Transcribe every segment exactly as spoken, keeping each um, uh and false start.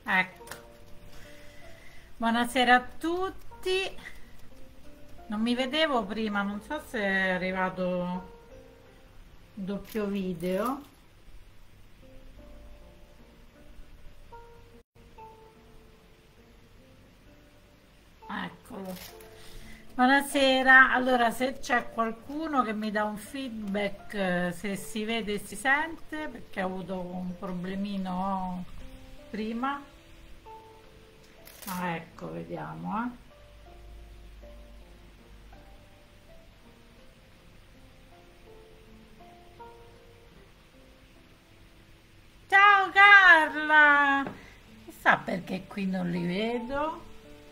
Ecco, buonasera a tutti. Non mi vedevo prima, non so se è arrivato doppio video. Eccolo. Buonasera, allora se c'è qualcuno che mi dà un feedback, eh, se si vede e si sente, perché ho avuto un problemino prima. Ah, ecco, vediamo, eh. Ciao Carla! Chissà perché qui non li vedo.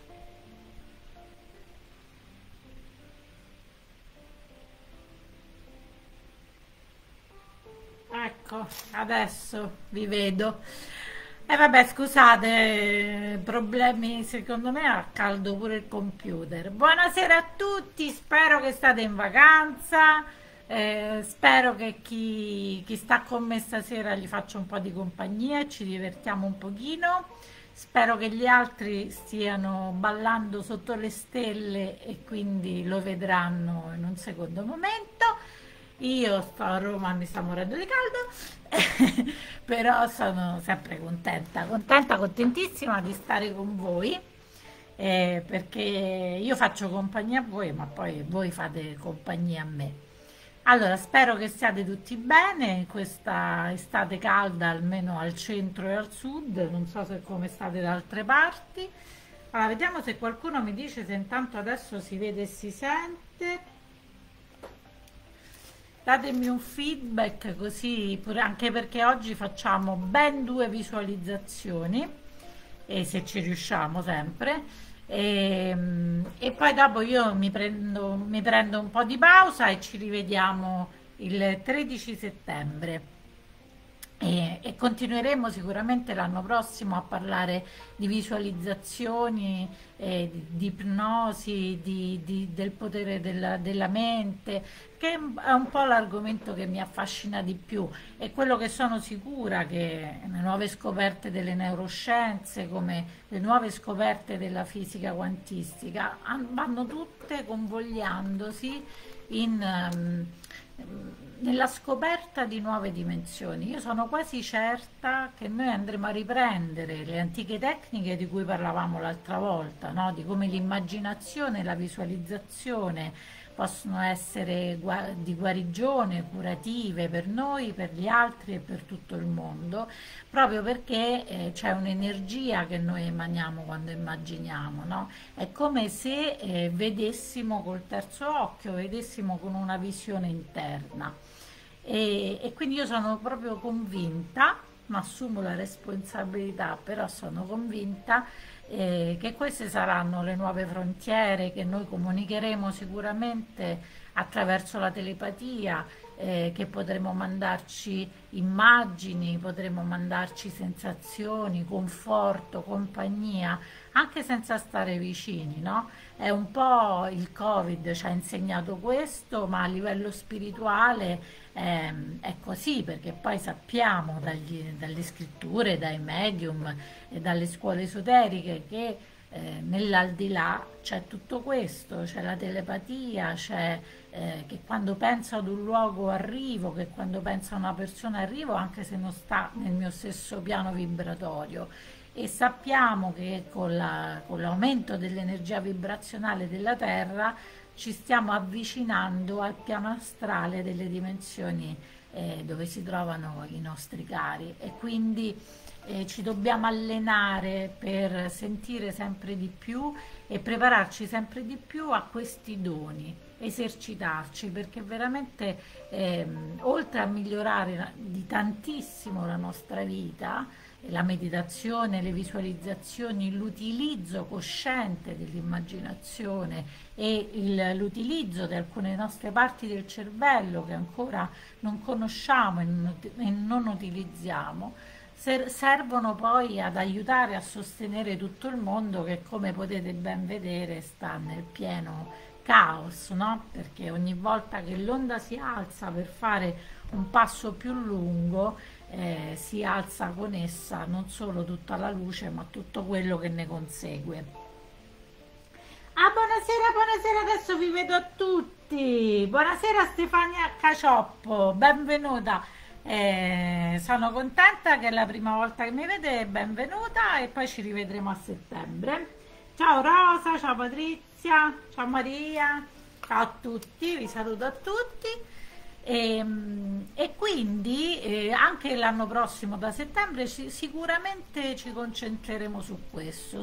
Ecco, adesso vi vedo. E vabbè, scusate, problemi secondo me ha caldo pure il computer. Buonasera a tutti, spero che state in vacanza, eh, spero che chi, chi sta con me stasera gli faccia un po' di compagnia e ci divertiamo un pochino. Spero che gli altri stiano ballando sotto le stelle e quindi lo vedranno in un secondo momento. Io sto a Roma, mi sta morendo di caldo, però sono sempre contenta, contenta, contentissima di stare con voi, eh, perché io faccio compagnia a voi, ma poi voi fate compagnia a me. Allora, spero che siate tutti bene in questa estate calda, almeno al centro e al sud, non so se come state da altre parti. Allora, vediamo se qualcuno mi dice se intanto adesso si vede e si sente. Datemi un feedback così, pure, anche perché oggi facciamo ben due visualizzazioni, e se ci riusciamo sempre. E, e poi dopo io mi prendo, mi prendo un po' di pausa e ci rivediamo il tredici settembre. E, e continueremo sicuramente l'anno prossimo a parlare di visualizzazioni, eh, di, di ipnosi, di- di- del potere della, della mente, che è un po' l'argomento che mi affascina di più. E quello che sono sicura che le nuove scoperte delle neuroscienze, come le nuove scoperte della fisica quantistica, han- vanno tutte convogliandosi in, ehm, nella scoperta di nuove dimensioni. Io sono quasi certa che noi andremo a riprendere le antiche tecniche di cui parlavamo l'altra volta, no? Di come l'immaginazione e la visualizzazione possono essere gua- di guarigione, curative per noi, per gli altri e per tutto il mondo, proprio perché eh, c'è un'energia che noi emaniamo quando immaginiamo, no? È come se eh, vedessimo col terzo occhio, vedessimo con una visione interna. E, e quindi io sono proprio convinta, ma assumo la responsabilità, però sono convinta eh, che queste saranno le nuove frontiere, che noi comunicheremo sicuramente attraverso la telepatia, eh, che potremo mandarci immagini, potremo mandarci sensazioni, conforto, compagnia, anche senza stare vicini, no? È un po' il Covid ci ha insegnato questo, ma a livello spirituale ehm, è così, perché poi sappiamo dagli- dalle scritture, dai medium e dalle scuole esoteriche che eh, nell'aldilà c'è tutto questo, c'è la telepatia, c'è eh, che quando penso ad un luogo arrivo, che quando penso a una persona arrivo, anche se non sta nel mio stesso piano vibratorio. E sappiamo che con la- con l'aumento dell'energia vibrazionale della Terra ci stiamo avvicinando al piano astrale delle dimensioni eh, dove si trovano i nostri cari, e quindi eh, ci dobbiamo allenare per sentire sempre di più e prepararci sempre di più a questi doni, esercitarci, perché veramente ehm, oltre a migliorare la- di tantissimo la nostra vita, la meditazione, le visualizzazioni, l'utilizzo cosciente dell'immaginazione e il- l'utilizzo di alcune nostre parti del cervello che ancora non conosciamo e non, e non utilizziamo, ser- servono poi ad aiutare a sostenere tutto il mondo che, come potete ben vedere, sta nel pieno caos, no? Perché ogni volta che l'onda si alza per fare un passo più lungo, eh, si alza con essa non solo tutta la luce, ma tutto quello che ne consegue. Ah, buonasera, buonasera, adesso vi vedo a tutti. Buonasera Stefania Cacioppo, benvenuta. Eh, sono contenta che è la prima volta che mi vede, benvenuta e poi ci rivedremo a settembre. Ciao Rosa, ciao Patrizia, ciao Maria, ciao a tutti, vi saluto a tutti. E, e quindi eh, anche l'anno prossimo da settembre ci- sicuramente ci concentreremo su questo,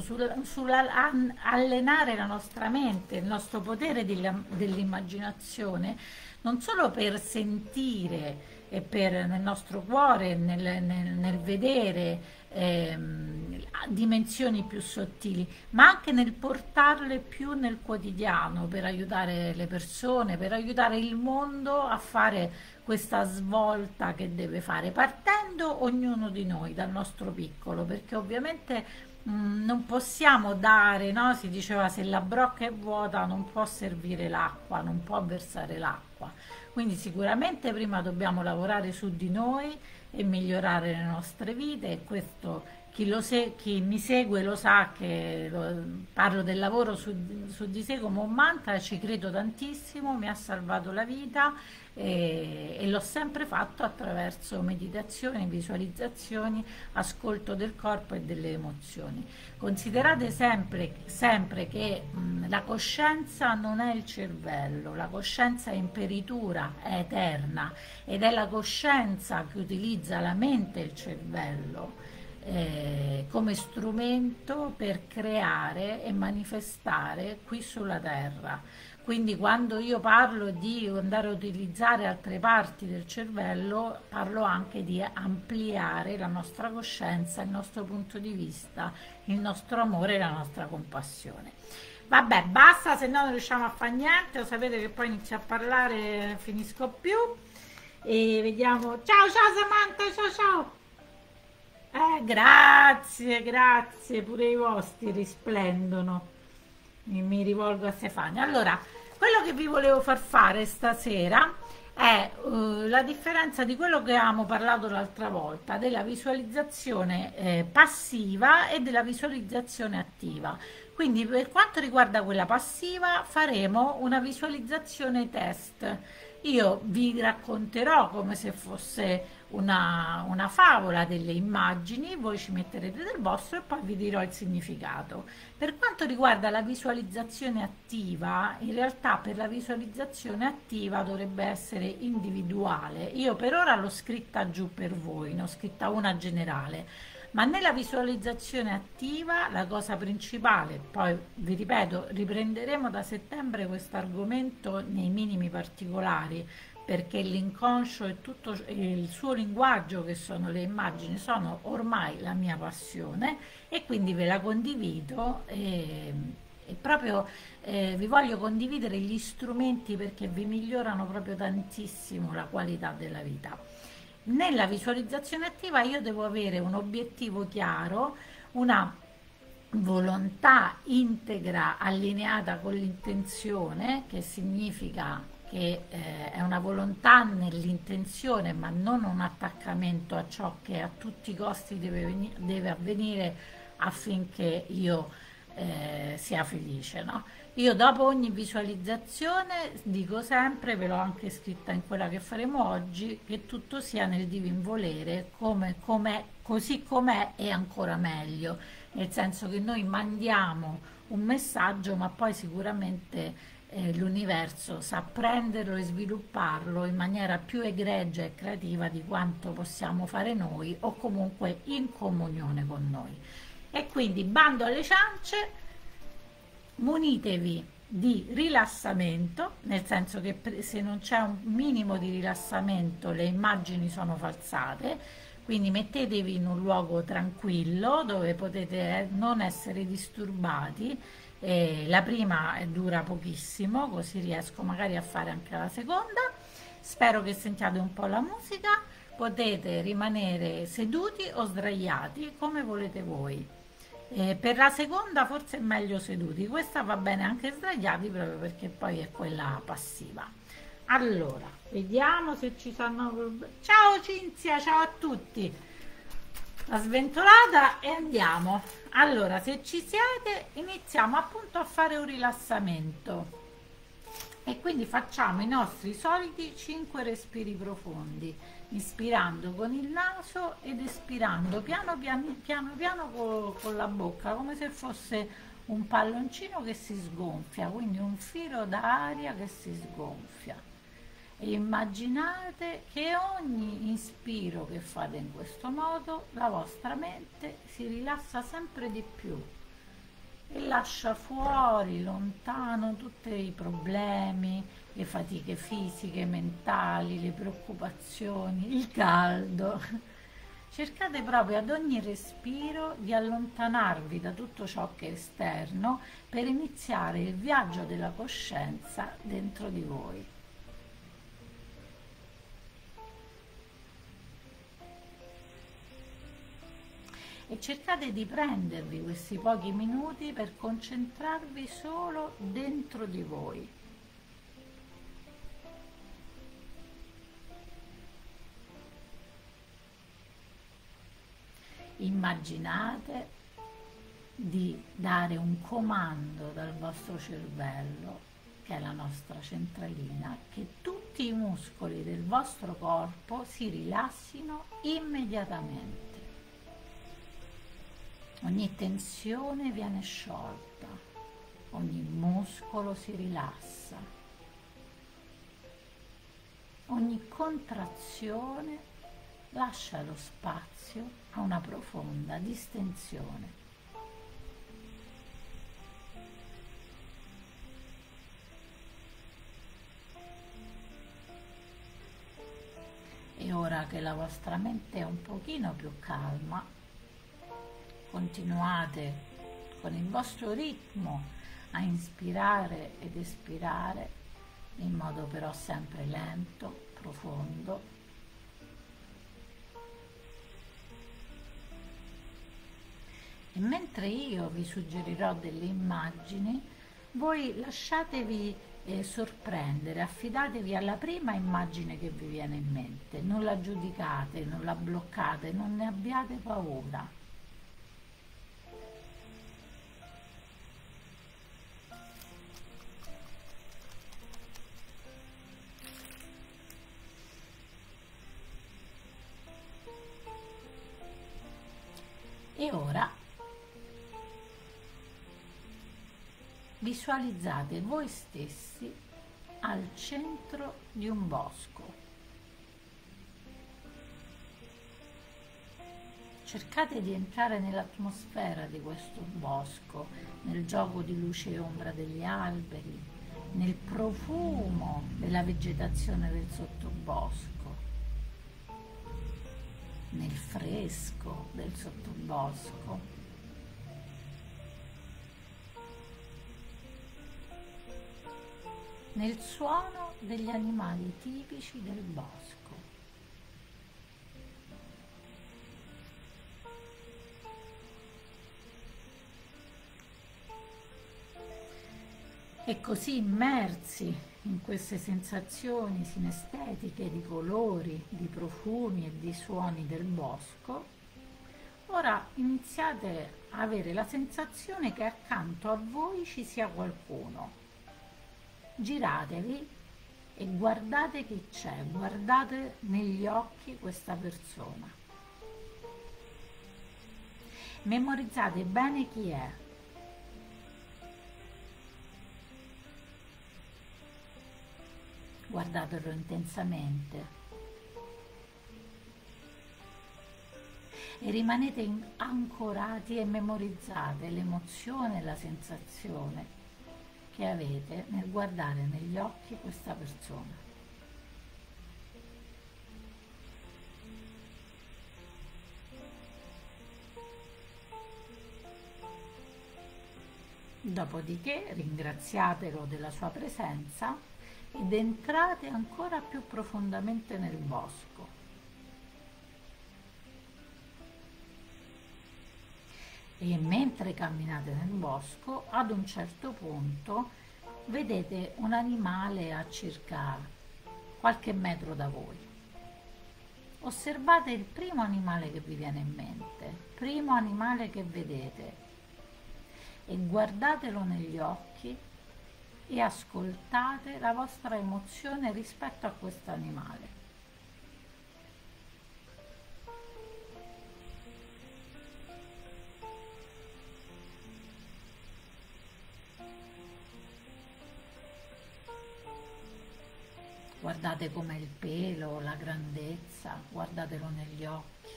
sull'allenare la nostra mente, il nostro potere della- dell'immaginazione, non solo per sentire e per nel nostro cuore, nel, nel- nel vedere ehm, dimensioni più sottili, ma anche nel portarle più nel quotidiano per aiutare le persone, per aiutare il mondo a fare questa svolta che deve fare, partendo ognuno di noi dal nostro piccolo, perché ovviamente mh, non possiamo dare, no? Si diceva se la brocca è vuota non può servire l'acqua, non può versare l'acqua. Quindi sicuramente prima dobbiamo lavorare su di noi e migliorare le nostre vite e questo chi, lo se- chi mi segue lo sa che lo- parlo del lavoro su, su di sé come un mantra e ci credo tantissimo, mi ha salvato la vita e, e l'ho sempre fatto attraverso meditazioni, visualizzazioni, ascolto del corpo e delle emozioni. Considerate sempre, sempre che mh, la coscienza non è il cervello, la coscienza è imperitura, è eterna ed è la coscienza che utilizza la mente e il cervello eh, come strumento per creare e manifestare qui sulla terra. Quindi quando io parlo di andare a utilizzare altre parti del cervello, parlo anche di ampliare la nostra coscienza, il nostro punto di vista, il nostro amore e la nostra compassione. Vabbè, basta, se no non riusciamo a fare niente, lo sapete che poi inizio a parlare, finisco più. E vediamo. Ciao, ciao Samantha, ciao, ciao. Eh, grazie, grazie, pure i vostri risplendono. Mi, mi rivolgo a Stefania. Allora, quello che vi volevo far fare stasera è eh, la differenza di quello che avevamo parlato l'altra volta, della visualizzazione eh, passiva e della visualizzazione attiva. Quindi per quanto riguarda quella passiva faremo una visualizzazione test. Io vi racconterò come se fosse una, una favola, delle immagini, voi ci metterete del vostro e poi vi dirò il significato. Per quanto riguarda la visualizzazione attiva, in realtà per la visualizzazione attiva dovrebbe essere individuale. Io per ora l'ho scritta giù per voi, ne ho scritta una generale. Ma nella visualizzazione attiva la cosa principale, poi vi ripeto, riprenderemo da settembre questo argomento nei minimi particolari, perché l'inconscio e tutto il suo linguaggio, che sono le immagini, sono ormai la mia passione e quindi ve la condivido e, e proprio eh, vi voglio condividere gli strumenti perché vi migliorano proprio tantissimo la qualità della vita. Nella visualizzazione attiva io devo avere un obiettivo chiaro, una volontà integra allineata con l'intenzione, che significa che eh, è una volontà nell'intenzione ma non un attaccamento a ciò che a tutti i costi deve, veni- deve avvenire affinché io eh, sia felice, no? Io dopo ogni visualizzazione dico sempre, ve l'ho anche scritta in quella che faremo oggi, che tutto sia nel divin volere, come, com'è, così com'è e ancora meglio, nel senso che noi mandiamo un messaggio, ma poi sicuramente eh, l'universo sa prenderlo e svilupparlo in maniera più egregia e creativa di quanto possiamo fare noi o comunque in comunione con noi. E quindi bando alle ciance, munitevi di rilassamento, nel senso che se non c'è un minimo di rilassamento le immagini sono falsate, quindi mettetevi in un luogo tranquillo dove potete non essere disturbati. Eh, la prima dura pochissimo, così riesco magari a fare anche la seconda. Spero che sentiate un po' la musica, potete rimanere seduti o sdraiati come volete voi. Eh, per la seconda forse è meglio seduti, questa va bene anche sdraiati proprio perché poi è quella passiva. Allora, Vediamo se ci sono problemi. Ciao Cinzia, ciao a tutti. La sventolata e andiamo. Allora, se ci siete, iniziamo appunto a fare un rilassamento. E quindi facciamo i nostri soliti cinque respiri profondi, inspirando con il naso ed espirando piano piano piano, piano co- con la bocca, come se fosse un palloncino che si sgonfia, quindi un filo d'aria che si sgonfia. E immaginate che ogni inspiro che fate in questo modo, la vostra mente si rilassa sempre di più e lascia fuori, lontano, tutti i problemi, le fatiche fisiche, mentali, le preoccupazioni, il caldo. Cercate proprio ad ogni respiro di allontanarvi da tutto ciò che è esterno per iniziare il viaggio della coscienza dentro di voi. E cercate di prendervi questi pochi minuti per concentrarvi solo dentro di voi. Immaginate di dare un comando dal vostro cervello, che è la nostra centralina, che tutti i muscoli del vostro corpo si rilassino immediatamente. Ogni tensione viene sciolta, ogni muscolo si rilassa, ogni contrazione lascia lo spazio a una profonda distensione. E ora che la vostra mente è un pochino più calma, continuate con il vostro ritmo a inspirare ed espirare in modo però sempre lento, profondo. E mentre io vi suggerirò delle immagini, voi lasciatevi eh, sorprendere, affidatevi alla prima immagine che vi viene in mente, non la giudicate, non la bloccate, non ne abbiate paura. E ora visualizzate voi stessi al centro di un bosco. Cercate di entrare nell'atmosfera di questo bosco, nel gioco di luce e ombra degli alberi, nel profumo della vegetazione del sottobosco, nel fresco del sottobosco. Nel suono degli animali tipici del bosco. E così immersi in queste sensazioni sinestetiche di colori, di profumi e di suoni del bosco, ora iniziate a avere la sensazione che accanto a voi ci sia qualcuno. Giratevi e guardate chi c'è, guardate negli occhi questa persona. Memorizzate bene chi è. Guardatelo intensamente e rimanete ancorati e memorizzate l'emozione e la sensazione che avete nel guardare negli occhi questa persona. Dopodiché ringraziatelo della sua presenza ed entrate ancora più profondamente nel bosco. E mentre camminate nel bosco, ad un certo punto vedete un animale a circa qualche metro da voi. Osservate il primo animale che vi viene in mente, primo animale che vedete, e guardatelo negli occhi e ascoltate la vostra emozione rispetto a questo animale. Guardate com'è il pelo, la grandezza, guardatelo negli occhi.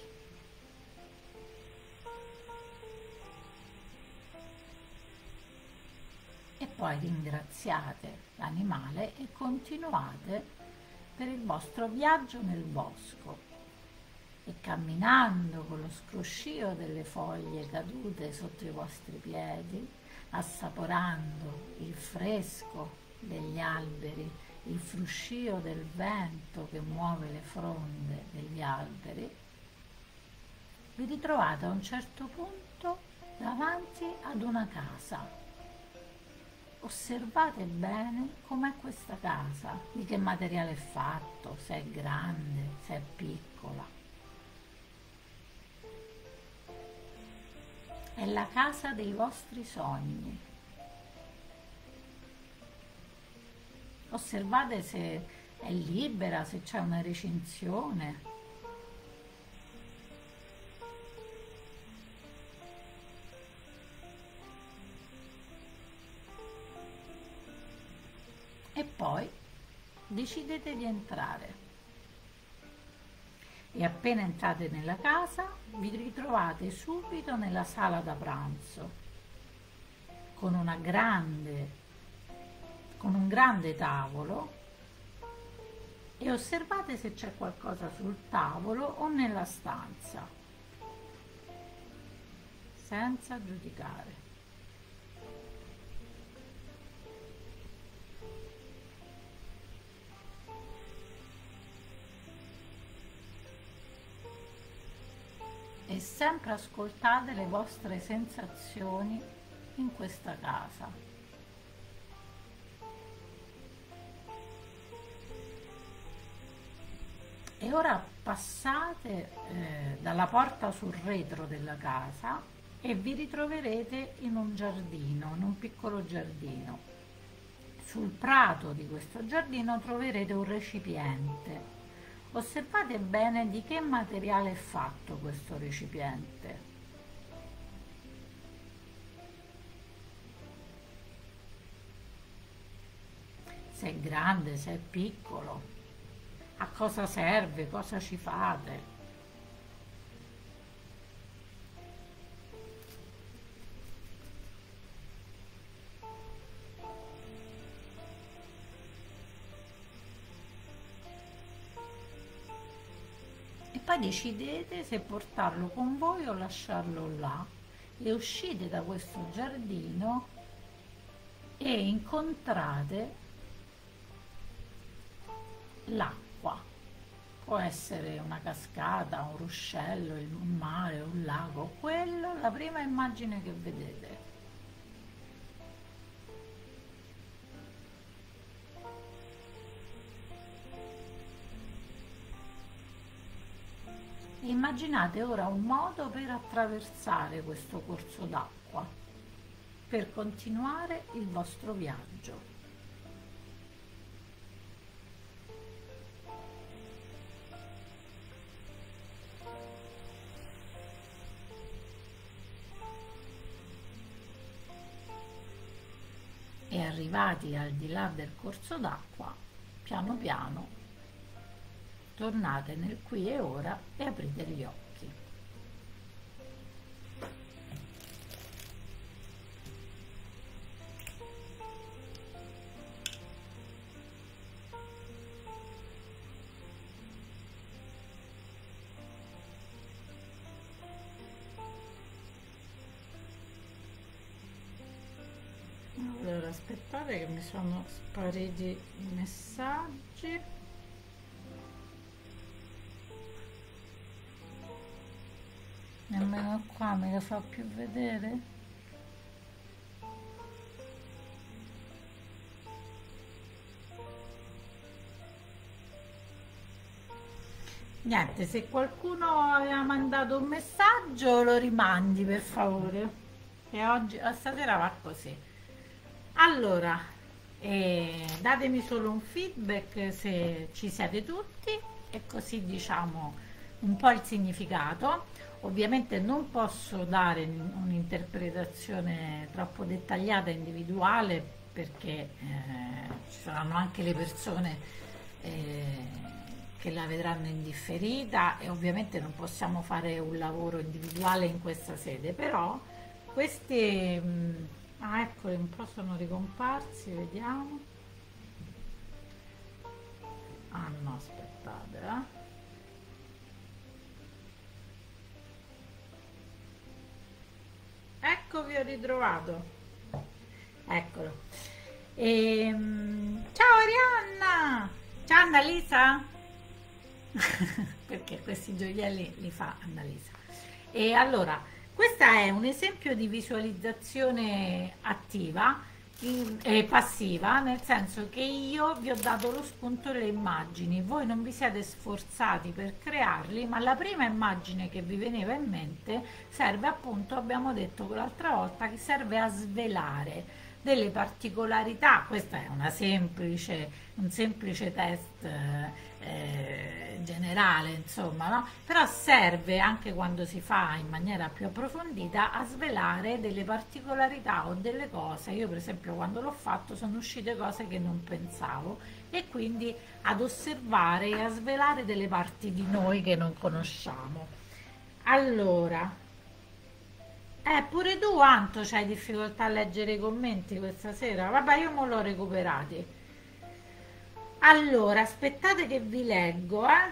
E poi ringraziate l'animale e continuate per il vostro viaggio nel bosco. E camminando con lo scroscio delle foglie cadute sotto i vostri piedi, assaporando il fresco degli alberi, il fruscio del vento che muove le fronde degli alberi, vi ritrovate a un certo punto davanti ad una casa. Osservate bene com'è questa casa, di che materiale è fatto, se è grande, se è piccola. È la casa dei vostri sogni. Osservate se è libera, se c'è una recinzione. E poi decidete di entrare. E appena entrate nella casa, vi ritrovate subito nella sala da pranzo, con una grande con un grande tavolo, e osservate se c'è qualcosa sul tavolo o nella stanza, senza giudicare. E sempre ascoltate le vostre sensazioni in questa casa. E ora passate eh, dalla porta sul retro della casa e vi ritroverete in un giardino, in un piccolo giardino. Sul prato di questo giardino troverete un recipiente. Osservate bene di che materiale è fatto questo recipiente. Se è grande, se è piccolo. A cosa serve? Cosa ci fate? E poi decidete se portarlo con voi o lasciarlo là, e uscite da questo giardino e incontrate l'acqua. Può essere una cascata, un ruscello, un mare, un lago, quello è la prima immagine che vedete. Immaginate ora un modo per attraversare questo corso d'acqua, per continuare il vostro viaggio. E arrivati al di là del corso d'acqua, piano piano tornate nel qui e ora e aprite gli occhi. Allora, aspettate che mi sono spariti i messaggi. Nemmeno qua me lo fa più vedere. Niente, se qualcuno aveva mandato un messaggio lo rimandi per favore. E oggi, a stasera va così. Allora, eh, datemi solo un feedback se ci siete tutti e così diciamo un po' il significato. Ovviamente non posso dare un'interpretazione troppo dettagliata e individuale perché eh, ci saranno anche le persone eh, che la vedranno indifferita e ovviamente non possiamo fare un lavoro individuale in questa sede, però questi, mh, ah, eccoli, un po' sono ricomparsi, vediamo. Ah no, aspettate, eh. Ecco, vi ho ritrovato. Eccolo. Ehm, ciao Arianna! Ciao Annalisa! Perché questi gioielli li fa Annalisa. E allora, questo è un esempio di visualizzazione attiva e passiva, nel senso che io vi ho dato lo spunto delle immagini, voi non vi siete sforzati per crearli, ma la prima immagine che vi veniva in mente serve appunto, abbiamo detto l'altra volta, che serve a svelare delle particolarità. Questo è una semplice, un semplice test eh, generale, insomma, no? Però serve anche quando si fa in maniera più approfondita a svelare delle particolarità o delle cose. Io per esempio quando l'ho fatto sono uscite cose che non pensavo e quindi ad osservare e a svelare delle parti di noi che non conosciamo. Allora, eh, pure tu, Anto, c'hai difficoltà a leggere i commenti questa sera? Vabbè, io me l'ho recuperati. Allora, aspettate che vi leggo, eh.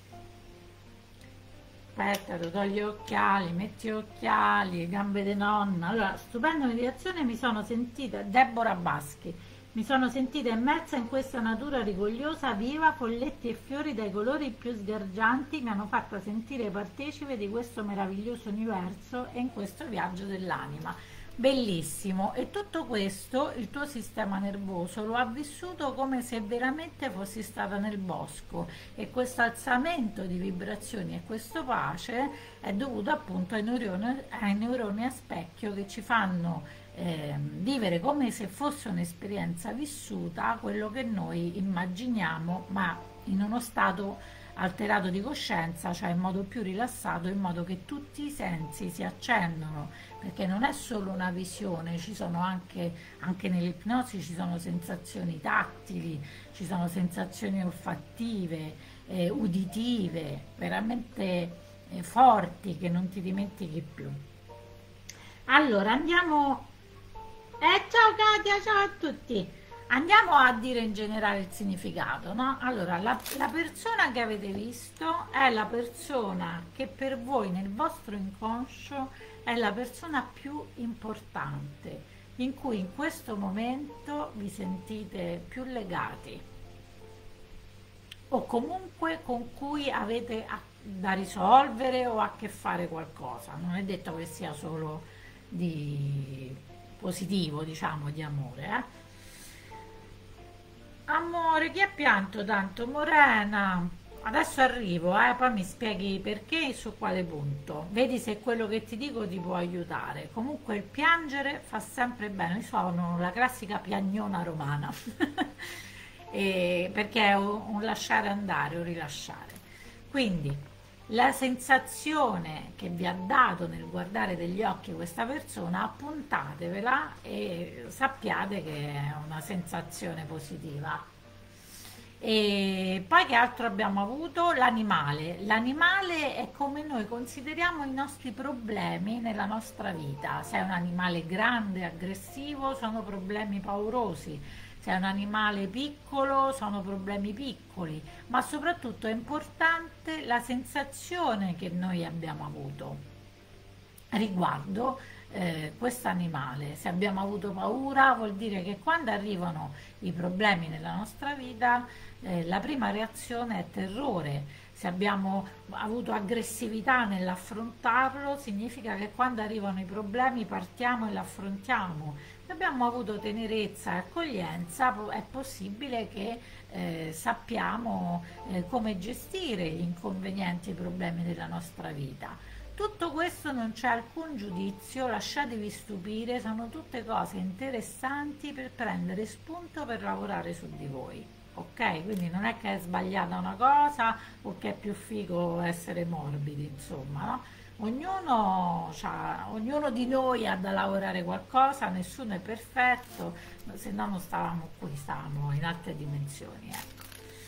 Aspetta, ti togli gli occhiali, metti gli occhiali, gambe di nonna. Allora, stupenda meditazione, mi sono sentita, Deborah Baschi, mi sono sentita immersa in questa natura rigogliosa, viva, folletti e fiori dai colori più sgargianti mi hanno fatta sentire partecipe di questo meraviglioso universo e in questo viaggio dell'anima. Bellissimo. E tutto questo il tuo sistema nervoso lo ha vissuto come se veramente fossi stata nel bosco e questo alzamento di vibrazioni e questo pace è dovuto appunto ai neuroni, ai neuroni a specchio che ci fanno eh, vivere come se fosse un'esperienza vissuta quello che noi immaginiamo, ma in uno stato alterato di coscienza, cioè in modo più rilassato, in modo che tutti i sensi si accendono, perché non è solo una visione, ci sono anche, anche nell'ipnosi ci sono sensazioni tattili, ci sono sensazioni olfattive, eh, uditive, veramente eh, forti che non ti dimentichi più. Allora andiamo, eh, ciao Katia, ciao a tutti. Andiamo a dire in generale il significato, no? Allora, la, la persona che avete visto è la persona che per voi nel vostro inconscio è la persona più importante, in cui in questo momento vi sentite più legati o comunque con cui avete a, da risolvere o a che fare qualcosa. Non è detto che sia solo di positivo, diciamo, di amore, eh? Amore, chi ha pianto tanto? Morena, adesso arrivo, eh, poi mi spieghi perché e su quale punto. Vedi se quello che ti dico ti può aiutare. Comunque il piangere fa sempre bene, io sono la classica piagnona romana, e perché è un, un lasciare andare, un rilasciare. Quindi la sensazione che vi ha dato nel guardare degli occhi questa persona, appuntatevela e sappiate che è una sensazione positiva. E poi che altro abbiamo avuto? L'animale. L'animale è come noi consideriamo i nostri problemi nella nostra vita. Se è un animale grande, aggressivo, sono problemi paurosi. Se è un animale piccolo sono problemi piccoli, ma soprattutto è importante la sensazione che noi abbiamo avuto riguardo eh, questo animale. Se abbiamo avuto paura vuol dire che quando arrivano i problemi nella nostra vita eh, la prima reazione è terrore. se abbiamo avuto aggressività nell'affrontarlo, significa che quando arrivano i problemi partiamo e li affrontiamo. Se abbiamo avuto tenerezza e accoglienza, po- è possibile che eh, sappiamo eh, come gestire gli inconvenienti e i problemi della nostra vita. Tutto questo non c'è alcun giudizio, lasciatevi stupire, sono tutte cose interessanti per prendere spunto per lavorare su di voi. Ok? Quindi non è che è sbagliata una cosa o che è più figo essere morbidi, insomma, no? Ognuno, c'ha- ognuno di noi ha da lavorare qualcosa, nessuno è perfetto, se no non stavamo qui, stavamo in altre dimensioni, ecco.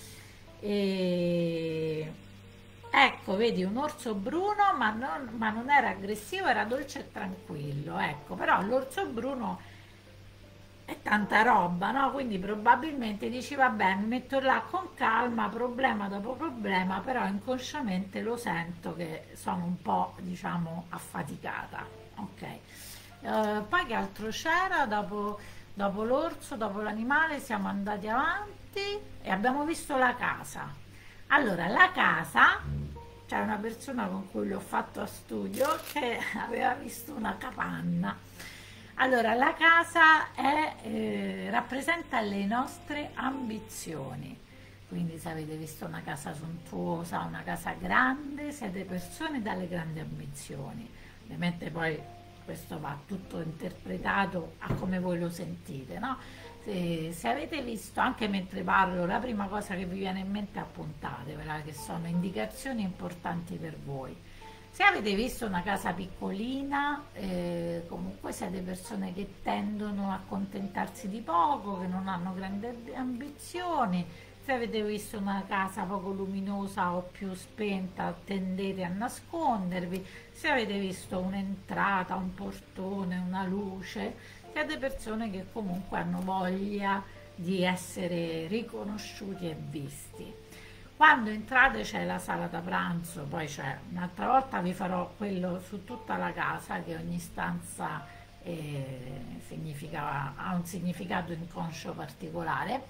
E ecco, vedi un orso bruno, ma non, ma non era aggressivo, era dolce e tranquillo, ecco, però l'orso bruno è tanta roba, no? Quindi probabilmente dici, vabbè, mi metto là con calma, problema dopo problema, però inconsciamente lo sento che sono un po', diciamo, affaticata, ok? Eh, poi che altro c'era dopo, dopo l'orso, dopo l'animale, siamo andati avanti e abbiamo visto la casa. Allora, la casa, c'è una persona con cui l'ho fatto a studio che aveva visto una capanna. Allora, la casa è, eh, rappresenta le nostre ambizioni. Quindi se avete visto una casa sontuosa, una casa grande, siete persone dalle grandi ambizioni. Ovviamente poi questo va tutto interpretato a come voi lo sentite, no? Se, se avete visto, anche mentre parlo, la prima cosa che vi viene in mente appuntatevela, che sono indicazioni importanti per voi. Se avete visto una casa piccolina, eh, comunque siete persone che tendono a accontentarsi di poco, che non hanno grandi ambizioni. Se avete visto una casa poco luminosa o più spenta, tendete a nascondervi. Se avete visto un'entrata, un portone, una luce, siete persone che comunque hanno voglia di essere riconosciuti e visti. Quando entrate c'è la sala da pranzo, poi c'è un'altra volta vi farò quello su tutta la casa, che ogni stanza eh, significa, ha un significato inconscio particolare.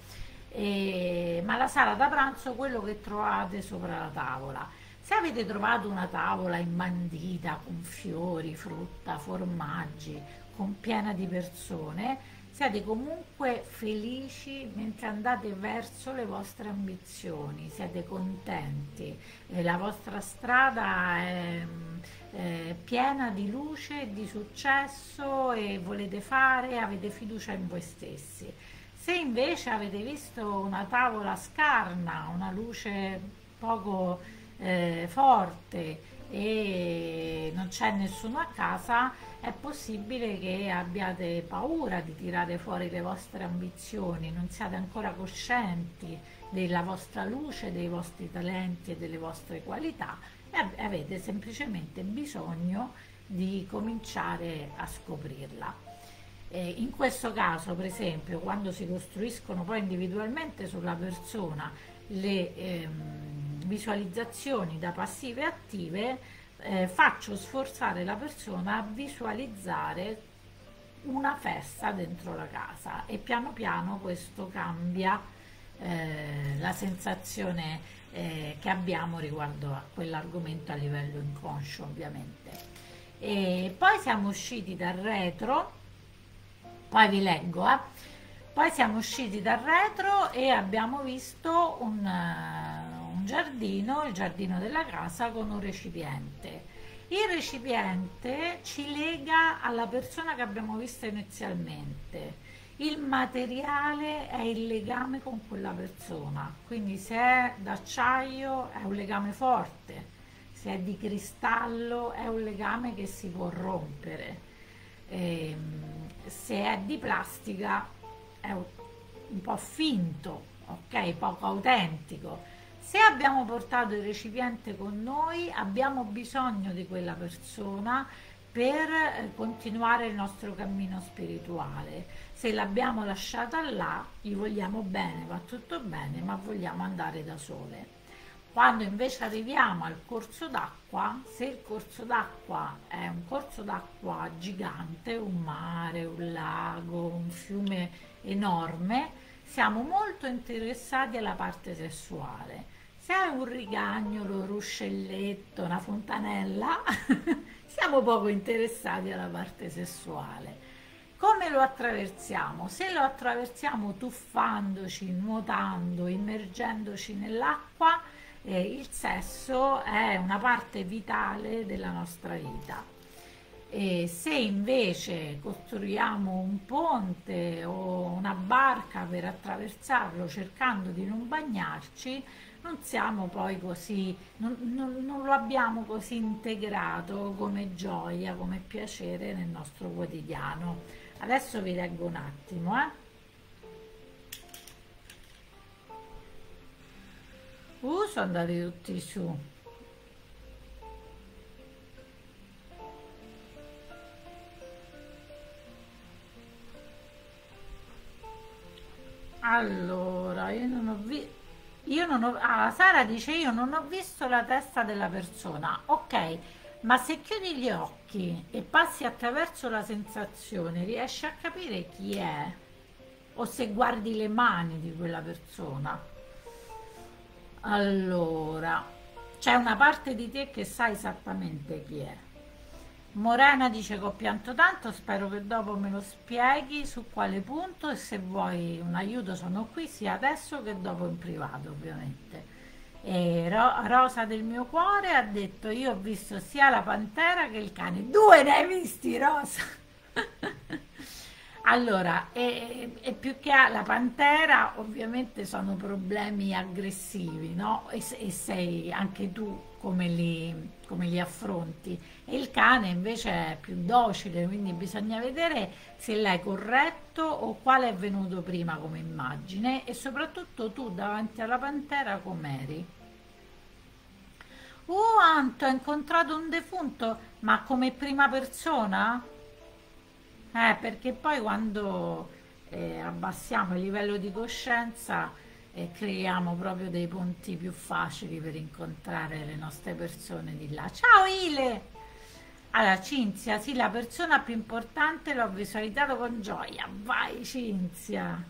E- ma la sala da pranzo, quello che trovate sopra la tavola. Se avete trovato una tavola imbandita con fiori, frutta, formaggi, con piena di persone, siete comunque felici mentre andate verso le vostre ambizioni, siete contenti, eh, la vostra strada è eh, piena di luce e di successo e volete fare, avete fiducia in voi stessi. Se invece avete visto una tavola scarna, una luce poco eh, forte e non c'è nessuno a casa, è possibile che abbiate paura di tirare fuori le vostre ambizioni, non siate ancora coscienti della vostra luce, dei vostri talenti e delle vostre qualità e avete semplicemente bisogno di cominciare a scoprirla. Eh, in questo caso, per esempio, quando si costruiscono poi individualmente sulla persona le ehm, visualizzazioni da passive e attive, eh, faccio sforzare la persona a visualizzare una festa dentro la casa e piano piano questo cambia eh, la sensazione eh, che abbiamo riguardo a quell'argomento a livello inconscio, ovviamente. E poi siamo usciti dal retro, poi vi leggo, eh. Poi siamo usciti dal retro e abbiamo visto un, eh, un giardino, il giardino della casa con un recipiente. Il recipiente ci lega alla persona che abbiamo visto inizialmente. Il materiale è il legame con quella persona, quindi se è d'acciaio è un legame forte, se è di cristallo è un legame che si può rompere. Ehm, se è di plastica è un, un po' finto, ok? Poco autentico. Se abbiamo portato il recipiente con noi, abbiamo bisogno di quella persona per eh, continuare il nostro cammino spirituale. Se l'abbiamo lasciata là, gli vogliamo bene, va tutto bene, ma vogliamo andare da sole. Quando invece arriviamo al corso d'acqua, se il corso d'acqua è un corso d'acqua gigante, un mare, un lago, un fiume enorme, siamo molto interessati alla parte sessuale. Se se è un rigagnolo, un ruscelletto, una fontanella, siamo poco interessati alla parte sessuale. Come lo attraversiamo? Se lo attraversiamo tuffandoci, nuotando, immergendoci nell'acqua, eh, il sesso è una parte vitale della nostra vita. E se invece costruiamo un ponte o una barca per attraversarlo cercando di non bagnarci, non siamo poi così, non, non- non lo abbiamo così integrato come gioia, come piacere nel nostro quotidiano. Adesso vi leggo un attimo, eh. Uh, sono andati tutti su. Allora, io non ho visto. Io non ho. Ah, Sara dice: Io non ho visto la testa della persona. Ok, ma se chiudi gli occhi e passi attraverso la sensazione, riesci a capire chi è? O se guardi le mani di quella persona? Allora, c'è una parte di te che sa esattamente chi è. Morena dice che ho pianto tanto, spero che dopo me lo spieghi su quale punto e se vuoi un aiuto sono qui sia adesso che dopo in privato ovviamente. E Ro- Rosa del mio cuore ha detto io ho visto sia la pantera che il cane. Due ne hai visti, Rosa? Allora, e, e più che a- la pantera ovviamente sono problemi aggressivi, no? E, se- e sei anche tu come li, come li affronti. E il cane invece è più docile, quindi bisogna vedere se l'hai corretto o quale è venuto prima come immagine e soprattutto tu davanti alla pantera com'eri. Uh, Anto, hai incontrato un defunto, ma come prima persona? Eh, perché poi quando eh, abbassiamo il livello di coscienza eh, creiamo proprio dei ponti più facili per incontrare le nostre persone di là. Ciao Ile! Allora, Cinzia, sì, la persona più importante l'ho visualizzato con gioia. Vai, Cinzia!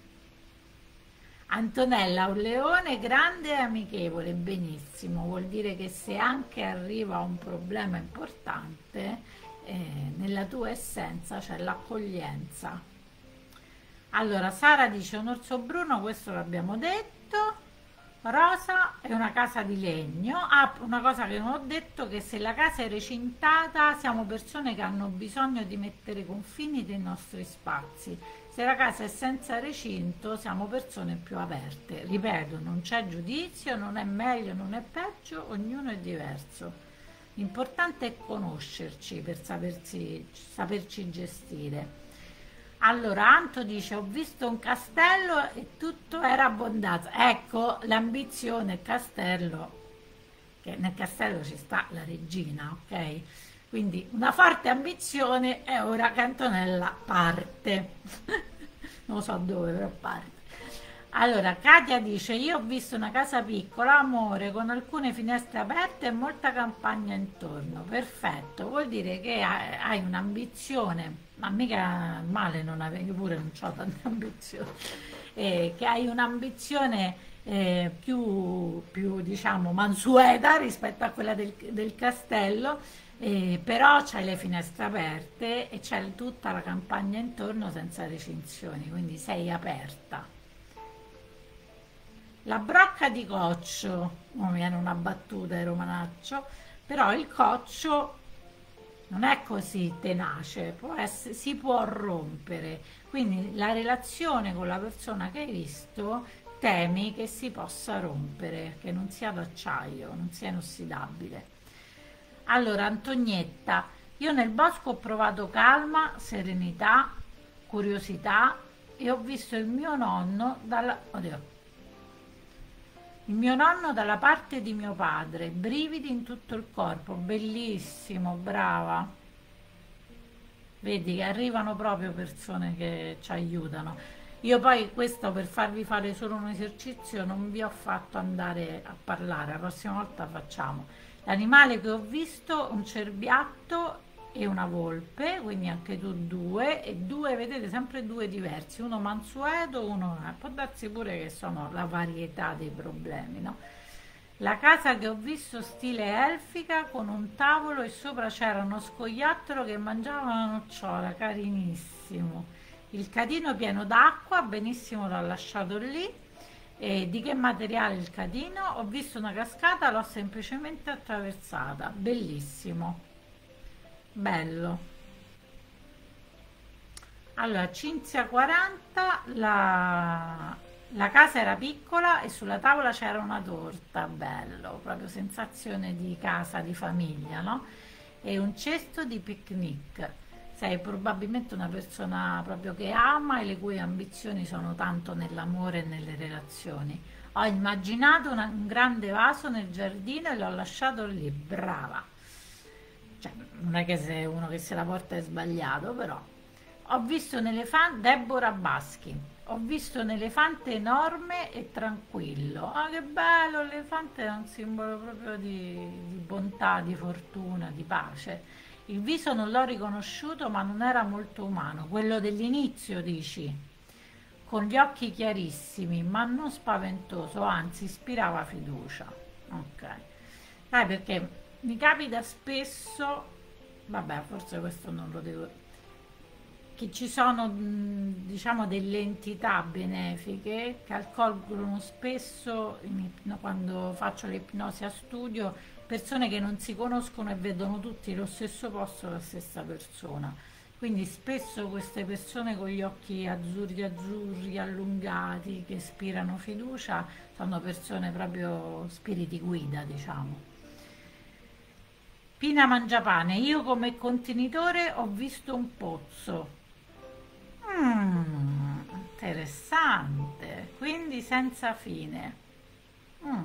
Antonella, un leone grande e amichevole, benissimo, vuol dire che se anche arriva un problema importante, eh, nella tua essenza c'è l'accoglienza. Allora, Sara dice un orso bruno, questo l'abbiamo detto. Rosa è una casa di legno. Ah, una cosa che non ho detto, che se la casa è recintata siamo persone che hanno bisogno di mettere confini dei nostri spazi. Se la casa è senza recinto siamo persone più aperte. Ripeto, non c'è giudizio, non è meglio, non è peggio, ognuno è diverso. L'importante è conoscerci per sapersi, saperci gestire. Allora, Anto dice, ho visto un castello e tutto era abbondanza. Ecco, l'ambizione, il castello, che nel castello ci sta la regina, ok? Quindi una forte ambizione e ora Cantonella parte. Non so dove, però parte. Allora, Katia dice, io ho visto una casa piccola, amore, con alcune finestre aperte e molta campagna intorno. Perfetto, vuol dire che hai hai un'ambizione, ma mica male non avevi, io pure non ho tante ambizioni, eh, che hai un'ambizione eh, più, più, diciamo, mansueta rispetto a quella del, del castello, eh, però c'hai le finestre aperte e c'è tutta la campagna intorno senza recinzioni, quindi sei aperta. La brocca di coccio, non mi viene una battuta di romanaccio, però il coccio non è così tenace, può essere- si può rompere, quindi la relazione con la persona che hai visto temi che si possa rompere, che non sia d'acciaio, non sia inossidabile. Allora, Antonietta, io nel bosco ho provato calma, serenità, curiosità e ho visto il mio nonno dalla... Oddio, il mio nonno dalla parte di mio padre, brividi in tutto il corpo, bellissimo, brava. Vedi che arrivano proprio persone che ci aiutano. Io poi questo per farvi fare solo un esercizio non vi ho fatto andare a parlare, la prossima volta facciamo. L'animale che ho visto, un cerbiatto e una volpe, quindi anche tu due, e due, vedete, sempre due diversi, uno mansueto, uno... può darsi pure che sono la varietà dei problemi, no? La casa che ho visto stile elfica con un tavolo e sopra c'era uno scoiattolo che mangiava una nocciola, carinissimo. Il catino pieno d'acqua, benissimo, l'ho lasciato lì. E di che materiale il catino? Ho visto una cascata, l'ho semplicemente attraversata. Bellissimo, bello. Allora, Cinzia quaranta, la, la casa era piccola e sulla tavola c'era una torta, bello, proprio sensazione di casa, di famiglia, no? E un cesto di picnic. Sei probabilmente una persona proprio che ama e le cui ambizioni sono tanto nell'amore e nelle relazioni. Ho immaginato una- un grande vaso nel giardino e l'ho lasciato lì, brava. Cioè, non è che se uno che se la porta è sbagliato, però. Ho visto un elefante, Deborah Baschi, ho visto un elefante enorme e tranquillo. Ah, che bello, l'elefante è un simbolo proprio di, di bontà, di fortuna, di pace. Il viso non l'ho riconosciuto, ma non era molto umano. Quello dell'inizio, dici? Con gli occhi chiarissimi, ma non spaventoso, anzi ispirava fiducia. Ok. Dai, perché mi capita spesso, vabbè, forse questo non lo devo, che ci sono, mh, diciamo, delle entità benefiche che accolgono spesso in ipno- quando faccio l'ipnosi a studio persone che non si conoscono e vedono tutti lo stesso posto, la stessa persona. Quindi spesso queste persone con gli occhi azzurri azzurri allungati che ispirano fiducia sono persone proprio spiriti guida, diciamo. Pina Mangiapane, io come contenitore ho visto un pozzo. Mm, interessante, quindi senza fine. Mm,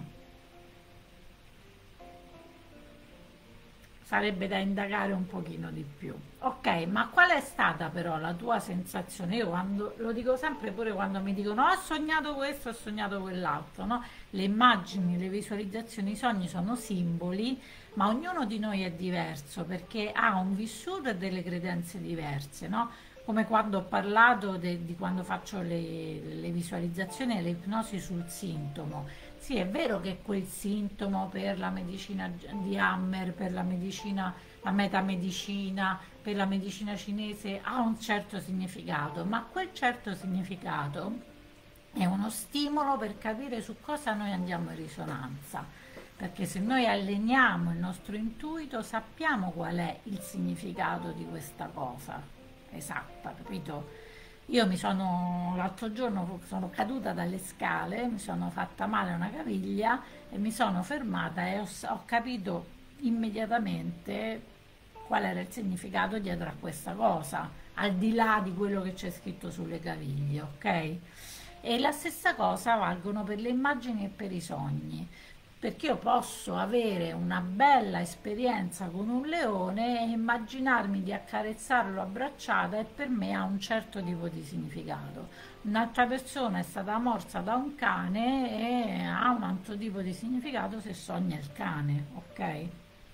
sarebbe da indagare un pochino di più. Ok, ma qual è stata però la tua sensazione? Io quando, lo dico sempre pure quando mi dicono "Oh, ho sognato questo, ho sognato quell'altro", no? Le immagini, le visualizzazioni, i sogni sono simboli, ma ognuno di noi è diverso perché ha un vissuto e delle credenze diverse, no? Come quando ho parlato de- di quando faccio le, le visualizzazioni e le ipnosi sul sintomo. Sì, è vero che quel sintomo per la medicina di Hammer, per la medicina, la metamedicina, per la medicina cinese ha un certo significato, ma quel certo significato è uno stimolo per capire su cosa noi andiamo in risonanza. Perché se noi alleniamo il nostro intuito, sappiamo qual è il significato di questa cosa esatta, capito? Io mi sono, l'altro giorno sono caduta dalle scale, mi sono fatta male a una caviglia e mi sono fermata e ho, ho capito immediatamente qual era il significato dietro a questa cosa, al di là di quello che c'è scritto sulle caviglie, ok? E la stessa cosa valgono per le immagini e per i sogni, perché io posso avere una bella esperienza con un leone e immaginarmi di accarezzarlo a bracciata e per me ha un certo tipo di significato. Un'altra persona è stata morsa da un cane e ha un altro tipo di significato se sogna il cane, ok?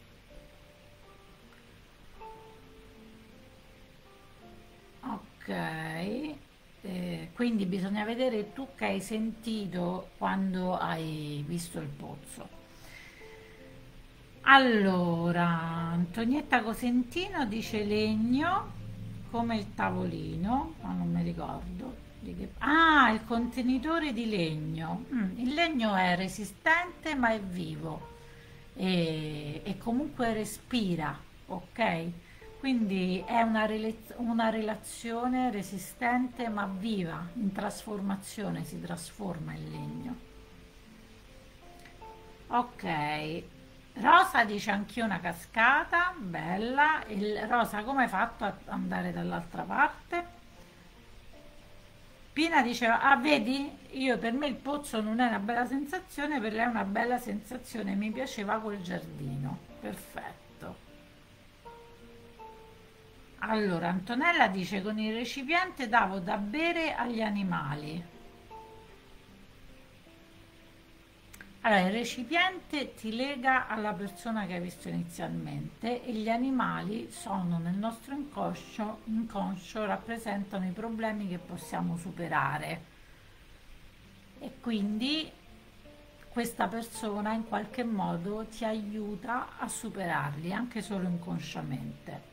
Ok, eh, quindi bisogna vedere tu che hai sentito quando hai visto il pozzo. Allora, Antonietta Cosentino dice legno come il tavolino, ma non mi ricordo. di che- Ah, il contenitore di legno. Mm, il legno è resistente ma è vivo e, e comunque respira, ok? Quindi è una, rele- una relazione resistente ma viva, in trasformazione, si trasforma il legno. Ok, Rosa dice anch'io una cascata, bella. Il, Rosa, come hai fatto ad andare dall'altra parte? Pina diceva, ah vedi, io per me il pozzo non è una bella sensazione, per lei è una bella sensazione, mi piaceva quel giardino. Perfetto. Allora, Antonella dice, con il recipiente davo da bere agli animali. Allora, il recipiente ti lega alla persona che hai visto inizialmente e gli animali sono nel nostro inconscio, inconscio rappresentano i problemi che possiamo superare e quindi questa persona in qualche modo ti aiuta a superarli, anche solo inconsciamente.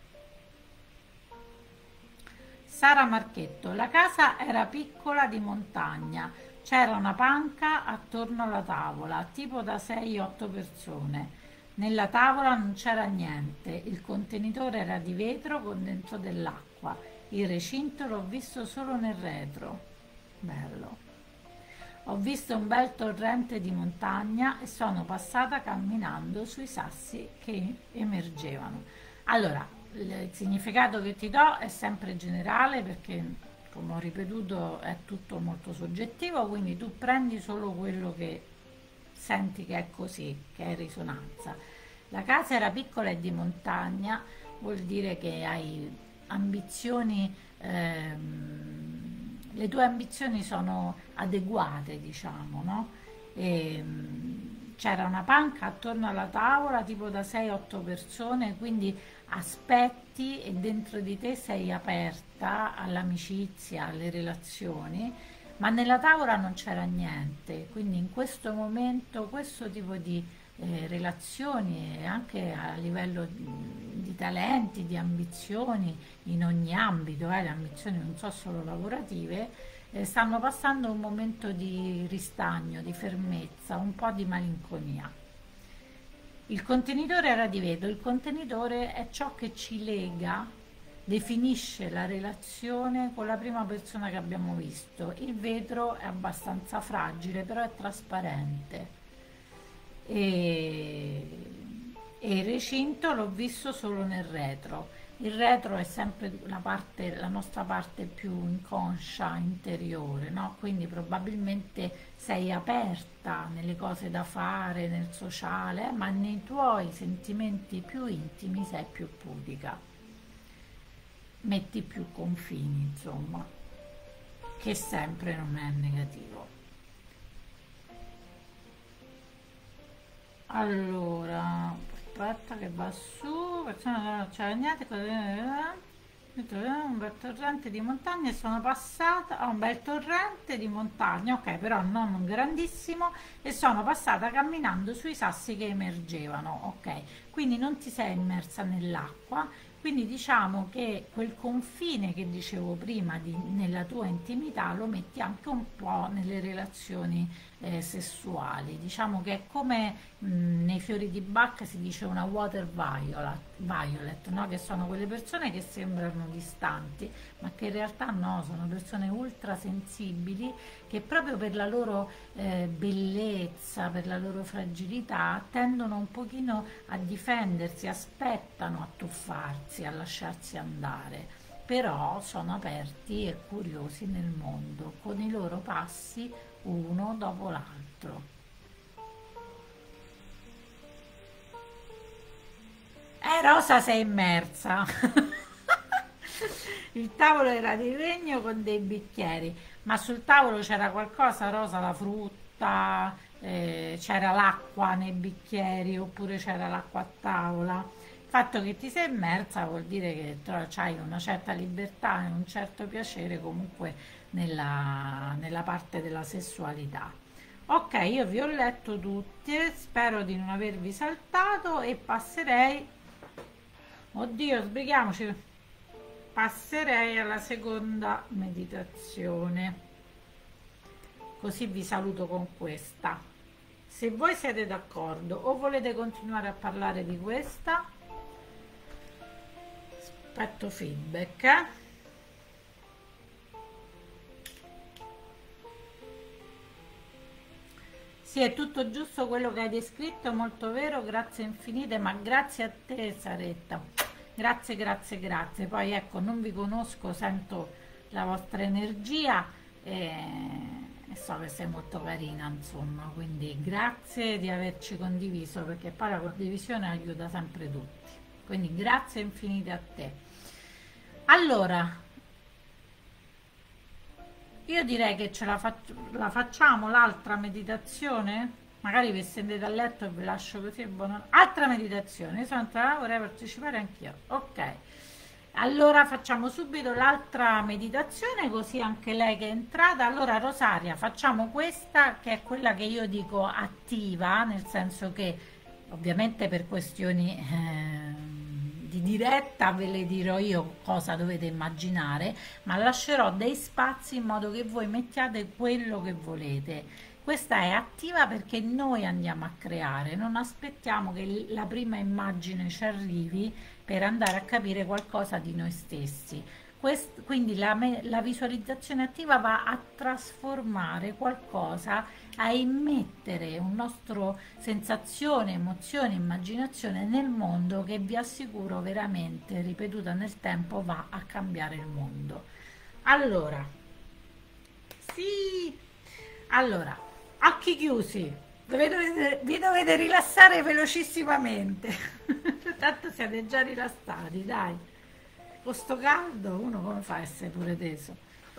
Sara Marchetto, la casa era piccola di montagna, c'era una panca attorno alla tavola, tipo da sei otto persone. Nella tavola non c'era niente, il contenitore era di vetro con dentro dell'acqua. Il recinto l'ho visto solo nel retro. Bello. Ho visto un bel torrente di montagna e sono passata camminando sui sassi che emergevano. Allora, il significato che ti do è sempre generale perché, come ho ripetuto, è tutto molto soggettivo, quindi tu prendi solo quello che senti che è così, che è risonanza. La casa era piccola e di montagna, vuol dire che hai ambizioni, ehm, le tue ambizioni sono adeguate, diciamo, no? E, c'era una panca attorno alla tavola, tipo da sei otto persone, quindi aspetti e dentro di te sei aperta all'amicizia, alle relazioni, ma nella tavola non c'era niente, quindi in questo momento questo tipo di eh, relazioni e anche a livello di, di talenti, di ambizioni in ogni ambito, eh, le ambizioni non sono solo lavorative, eh, stanno passando un momento di ristagno, di fermezza, un po' di malinconia. Il contenitore era di vetro, il contenitore è ciò che ci lega, definisce la relazione con la prima persona che abbiamo visto. Il vetro è abbastanza fragile, però è trasparente. E, e il recinto l'ho visto solo nel retro. Il retro è sempre la parte, la nostra parte più inconscia, interiore, no? Quindi probabilmente sei aperta nelle cose da fare, nel sociale, ma nei tuoi sentimenti più intimi sei più pudica. Metti più confini, insomma, che sempre non è negativo. Allora, aspetta che va su, persone non c'era niente, un bel torrente di montagna e sono passata a un bel torrente di montagna, ok, però non un grandissimo, e sono passata camminando sui sassi che emergevano, ok, quindi non ti sei immersa nell'acqua, quindi diciamo che quel confine che dicevo prima di, nella tua intimità lo metti anche un po' nelle relazioni eh, sessuali, diciamo che è come mh, nei fiori di Bach si dice una water violet, violet, no? Che sono quelle persone che sembrano distanti ma che in realtà no, sono persone ultra sensibili che proprio per la loro eh, bellezza, per la loro fragilità tendono un pochino a difendersi, aspettano a tuffarsi, a lasciarsi andare, però sono aperti e curiosi nel mondo con i loro passi uno dopo l'altro. Eh, Rosa, sei immersa. Il tavolo era di legno con dei bicchieri, ma sul tavolo c'era qualcosa, Rosa, la frutta, eh, c'era l'acqua nei bicchieri oppure c'era l'acqua a tavola. Il fatto che ti sei immersa vuol dire che hai una certa libertà e un certo piacere comunque nella, nella parte della sessualità. Ok, io vi ho letto tutte, spero di non avervi saltato e passerei, oddio, sbrighiamoci, passerei alla seconda meditazione, così vi saluto con questa. Se voi siete d'accordo o volete continuare a parlare di questa, aspetto feedback, eh? Sì, è tutto giusto quello che hai descritto, molto vero, grazie infinite, ma grazie a te Saretta, grazie, grazie, grazie. Poi ecco, non vi conosco, sento la vostra energia e, e so che sei molto carina, insomma, quindi grazie di averci condiviso, perché poi la condivisione aiuta sempre tutti, quindi grazie infinite a te. Allora, io direi che ce la, fac- la facciamo l'altra meditazione? Magari vi stendete a letto e vi lascio così. Buona... Altra meditazione. Io sono entrata, vorrei partecipare anch'io. Ok. Allora facciamo subito l'altra meditazione, così anche lei che è entrata. Allora, Rosaria, facciamo questa che è quella che io dico attiva, nel senso che ovviamente per questioni ehm, di diretta ve le dirò io cosa dovete immaginare, ma lascerò dei spazi in modo che voi mettiate quello che volete. Questa è attiva perché noi andiamo a creare, non aspettiamo che l- la prima immagine ci arrivi per andare a capire qualcosa di noi stessi. Quest- quindi la, me- la visualizzazione attiva va a trasformare qualcosa, a immettere un nostro sensazione, emozione, immaginazione nel mondo che vi assicuro veramente, ripetuta nel tempo, va a cambiare il mondo. Allora, sì, allora, occhi chiusi, dovete- vi dovete rilassare velocissimamente. Tanto siete già rilassati, dai. Con sto caldo uno come fa a essere pure teso?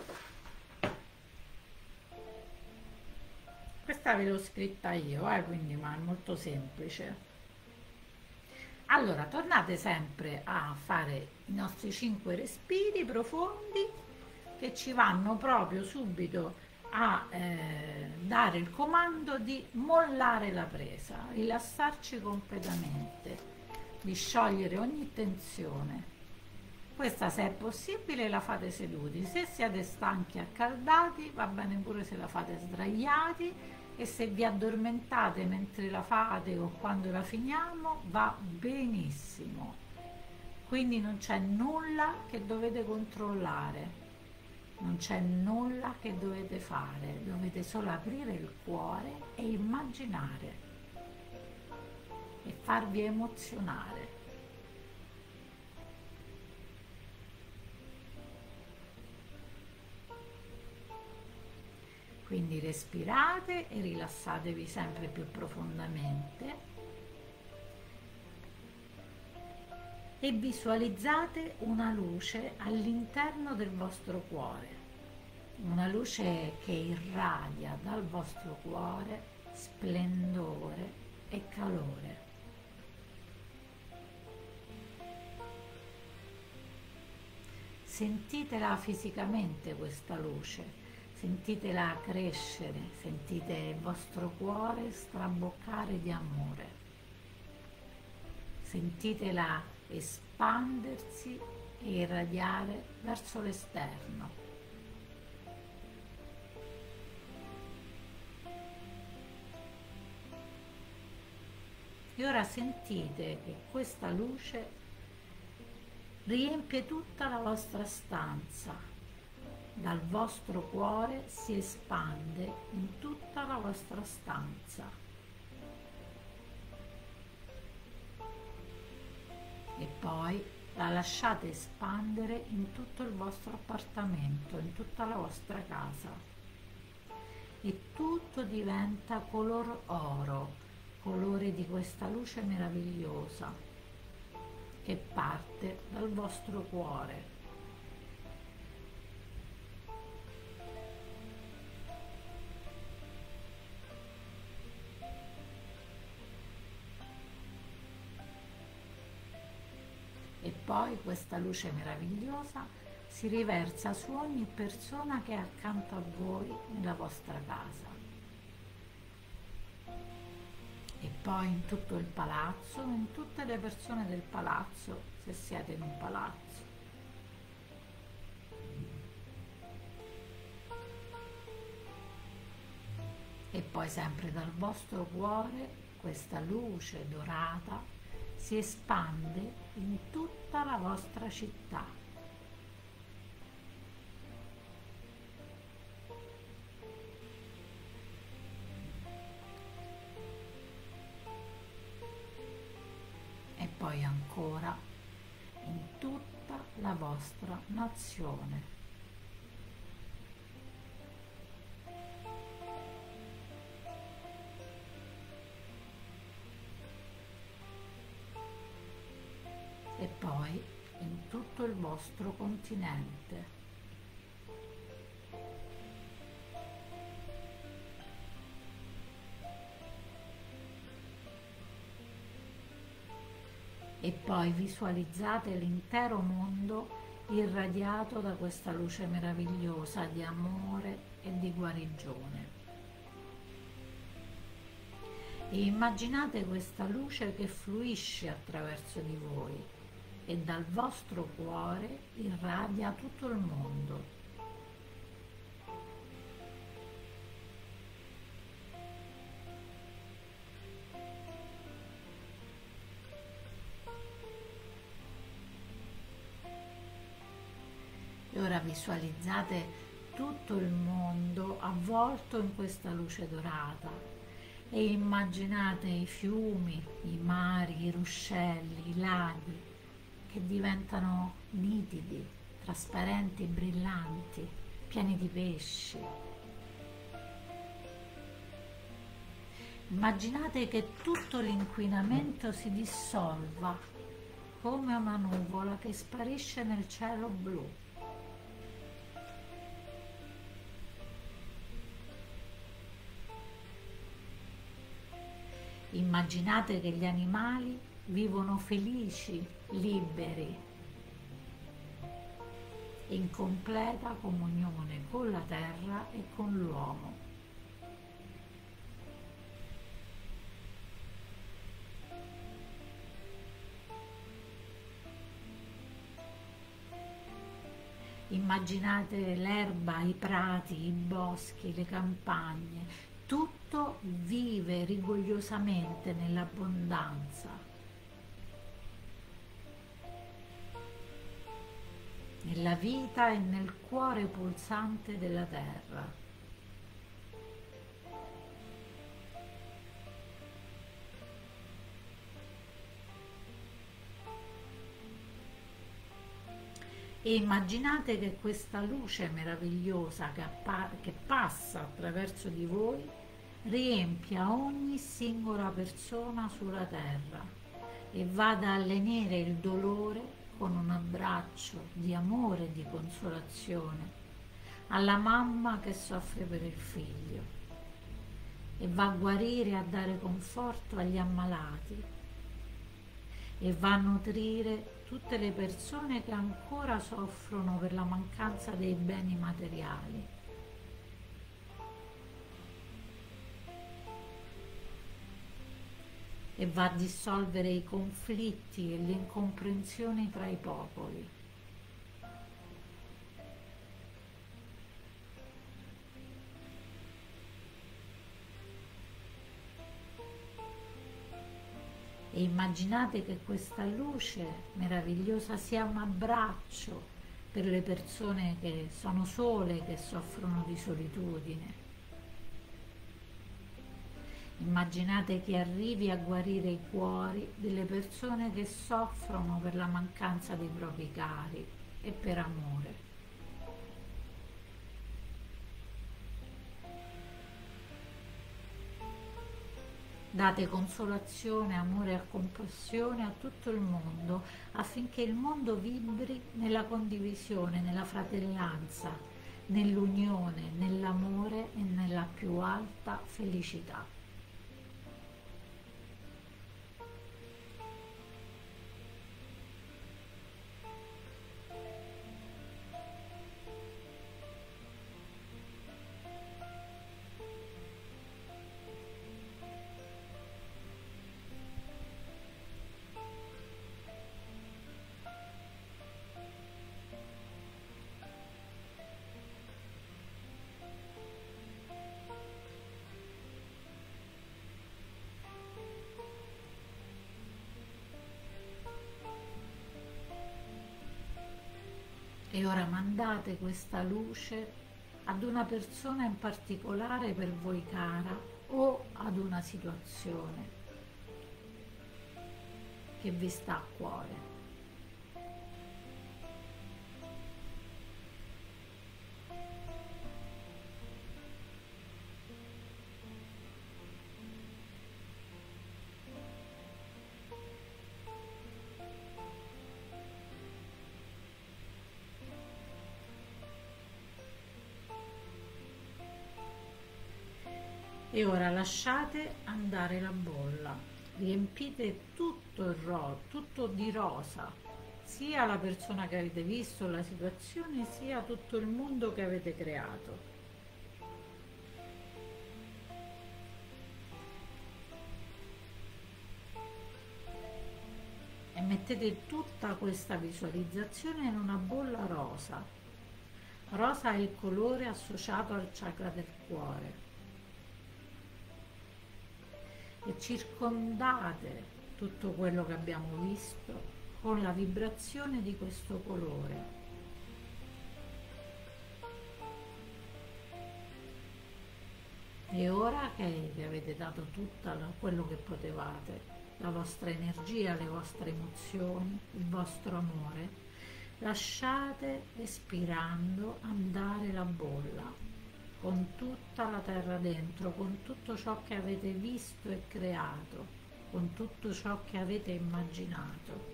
Questa ve l'ho scritta io, eh, quindi ma è molto semplice. Allora, tornate sempre a fare i nostri cinque respiri profondi che ci vanno proprio subito a eh, dare il comando di mollare la presa, rilassarci completamente, di sciogliere ogni tensione. Questa, se è possibile, la fate seduti. Se siete stanchi e accaldati, va bene pure se la fate sdraiati, e se vi addormentate mentre la fate o quando la finiamo, va benissimo. Quindi non c'è nulla che dovete controllare, non c'è nulla che dovete fare, dovete solo aprire il cuore e immaginare e farvi emozionare. Quindi respirate e rilassatevi sempre più profondamente e visualizzate una luce all'interno del vostro cuore, una luce che irradia dal vostro cuore splendore e calore. Sentitela fisicamente questa luce, sentitela crescere, sentite il vostro cuore straboccare di amore, sentitela espandersi e irradiare verso l'esterno. E ora sentite che questa luce riempie tutta la vostra stanza, dal vostro cuore si espande in tutta la vostra stanza e poi la lasciate espandere in tutto il vostro appartamento, in tutta la vostra casa, e tutto diventa color oro, colore di questa luce meravigliosa che parte dal vostro cuore. E poi questa luce meravigliosa si riversa su ogni persona che è accanto a voi nella vostra casa, e poi in tutto il palazzo, in tutte le persone del palazzo, se siete in un palazzo. E poi sempre dal vostro cuore questa luce dorata si espande in tutta la vostra città. E poi ancora in tutta la vostra nazione. E poi in tutto il vostro continente. e poi visualizzate l'intero mondo irradiato da questa luce meravigliosa di amore e di guarigione. E immaginate questa luce che fluisce attraverso di voi e dal vostro cuore irradia tutto il mondo. E ora visualizzate tutto il mondo avvolto in questa luce dorata e immaginate i fiumi, i mari, i ruscelli, i laghi che diventano nitidi, trasparenti, brillanti, pieni di pesci. Immaginate che tutto l'inquinamento si dissolva come una nuvola che sparisce nel cielo blu. Immaginate che gli animali vivono felici, liberi, in completa comunione con la terra e con l'uomo. Immaginate l'erba, i prati, i boschi, le campagne, tutto vive rigogliosamente nell'abbondanza, nella vita e nel cuore pulsante della terra. E immaginate che questa luce meravigliosa che, che passa attraverso di voi riempia ogni singola persona sulla terra e vada a lenire il dolore con un abbraccio di amore e di consolazione alla mamma che soffre per il figlio e va a guarire e a dare conforto agli ammalati e va a nutrire tutte le persone che ancora soffrono per la mancanza dei beni materiali. E va a dissolvere i conflitti e le incomprensioni tra i popoli. E immaginate che questa luce meravigliosa sia un abbraccio per le persone che sono sole, che soffrono di solitudine. Immaginate che arrivi a guarire i cuori delle persone che soffrono per la mancanza dei propri cari e per amore. Date consolazione, amore e compassione a tutto il mondo affinché il mondo vibri nella condivisione, nella fratellanza, nell'unione, nell'amore e nella più alta felicità. E ora mandate questa luce ad una persona in particolare per voi cara o ad una situazione che vi sta a cuore. E ora lasciate andare la bolla, riempite tutto tutto il ro, tutto di rosa, sia la persona che avete visto, la situazione, sia tutto il mondo che avete creato. E mettete tutta questa visualizzazione in una bolla rosa. Rosa è il colore associato al chakra del cuore. E circondate tutto quello che abbiamo visto con la vibrazione di questo colore. E ora che vi avete dato tutto quello che potevate, la vostra energia, le vostre emozioni, il vostro amore, lasciate espirando andare la bolla con tutta la terra dentro, con tutto ciò che avete visto e creato, con tutto ciò che avete immaginato.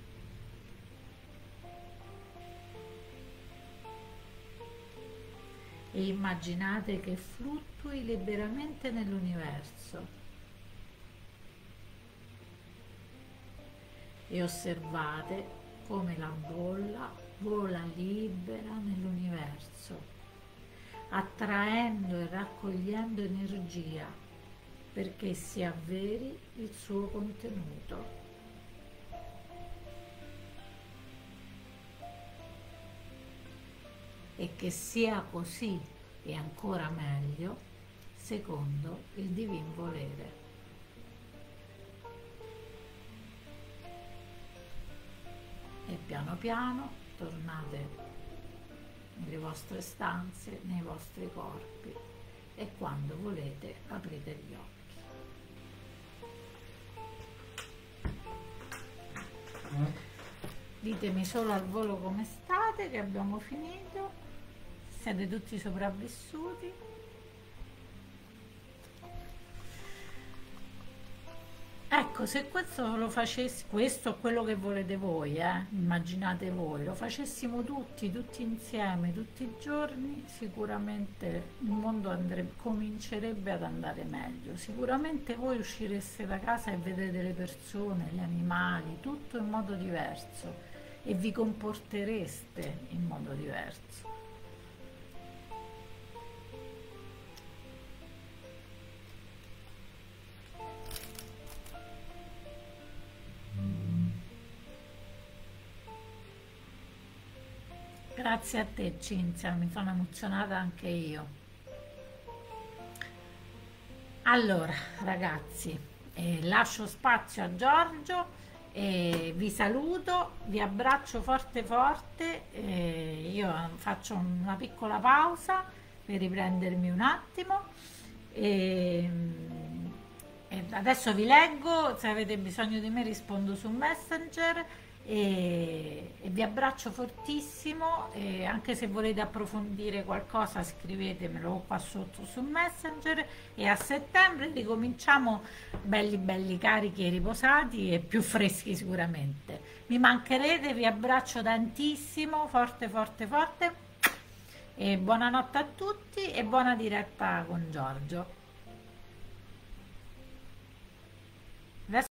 E immaginate che fluttui liberamente nell'universo e osservate come la bolla vola libera nell'universo, attraendo e raccogliendo energia perché si avveri il suo contenuto. E che sia così e ancora meglio secondo il divin volere. E piano piano tornate nelle vostre stanze, nei vostri corpi, e quando volete aprite gli occhi. Ditemi solo al volo come state, che abbiamo finito. Siete tutti sopravvissuti. Ecco, se questo lo facessi, questo è quello che volete voi, eh? Immaginate voi, lo facessimo tutti, tutti insieme, tutti i giorni, sicuramente il mondo andrebbe, comincerebbe ad andare meglio. Sicuramente voi uscireste da casa e vedrete le persone, gli animali, tutto in modo diverso e vi comportereste in modo diverso. Grazie a te Cinzia, mi sono emozionata anche io. Allora ragazzi, eh, lascio spazio a Giorgio, eh, vi saluto, vi abbraccio forte forte, eh, io faccio una piccola pausa per riprendermi un attimo e, e adesso vi leggo, se avete bisogno di me rispondo su Messenger. E, e vi abbraccio fortissimo, e anche se volete approfondire qualcosa scrivetemelo qua sotto su Messenger, e a settembre ricominciamo belli belli carichi e riposati e più freschi sicuramente. Mi mancherete, vi abbraccio tantissimo, forte forte forte, e buonanotte a tutti e buona diretta con Giorgio.